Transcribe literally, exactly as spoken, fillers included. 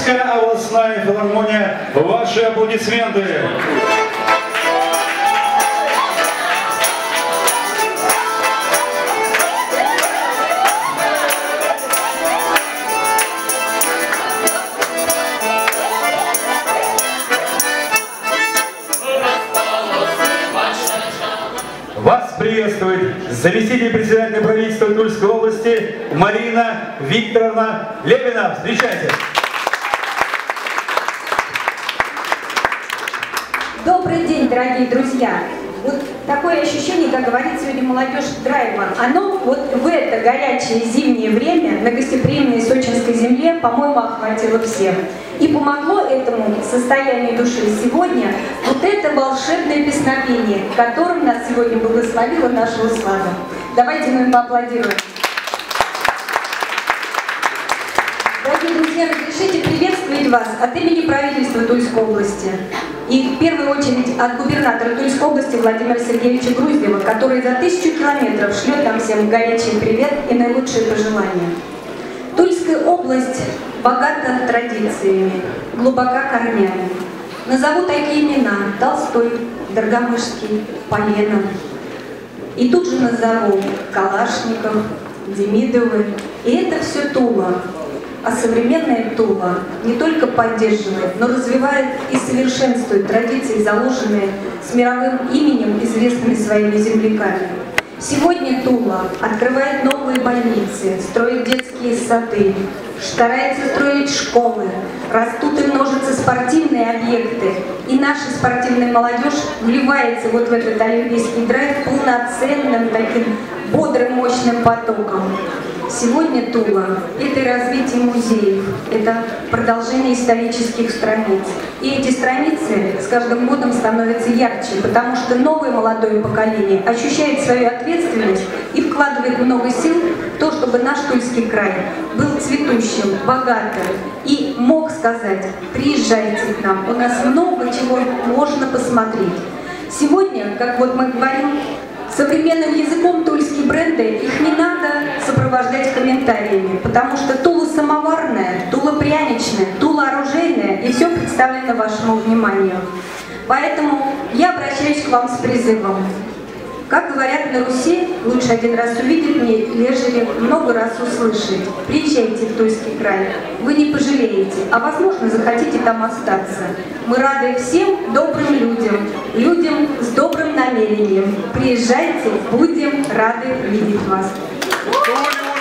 Тульская областная филармония. Ваши аплодисменты. Вас приветствует заместитель председателя правительства Тульской области Марина Викторовна Левина. Встречайте. Добрый день, дорогие друзья. Вот такое ощущение, как говорит сегодня молодежь драйва, оно вот в это горячее зимнее время на гостеприимной сочинской земле, по-моему, охватило всех. И помогло этому состоянию души сегодня вот это волшебное песнопение, которым нас сегодня благословила наша Услада. Давайте мы им поаплодируем. Дорогие друзья, разрешите приветствовать вас от имени правительства Тульской области. И в первую очередь от губернатора Тульской области Владимира Сергеевича Груздева, который за тысячу километров шлет нам всем горячий привет и наилучшие пожелания. Тульская область богата традициями, глубока корнями. Назову такие имена: Толстой, Доргомышский, Поленов. И тут же назову Калашников, Демидовы. И это все Тула. А современная Тула не только поддерживает, но развивает и совершенствует традиции, заложенные с мировым именем, известными своими земляками. Сегодня Тула открывает новые больницы, строит детские сады, старается строить школы, растут и множатся спортивные объекты. И наша спортивная молодежь вливается вот в этот олимпийский драйв полноценным, таким бодрым, мощным потоком. Сегодня Тула – это и развитие музеев, это продолжение исторических страниц. И эти страницы с каждым годом становятся ярче, потому что новое молодое поколение ощущает свою ответственность и вкладывает много сил в то, чтобы наш Тульский край был цветущим, богатым и мог сказать: приезжайте к нам, у нас много чего можно посмотреть. Сегодня, как вот мы говорим, современным языком тульские бренды, их не надо сопровождать комментариями, потому что Тула самоварная, Тула пряничная, Тула оружейная, и все представлено вашему вниманию. Поэтому я обращаюсь к вам с призывом. Как говорят на Руси, лучше один раз увидеть мне, нежели много раз услышать. Приезжайте в Тульский край, вы не пожалеете, а возможно захотите там остаться. Мы рады всем добрым людям, людям с добрым намерением. Приезжайте, будем рады видеть вас.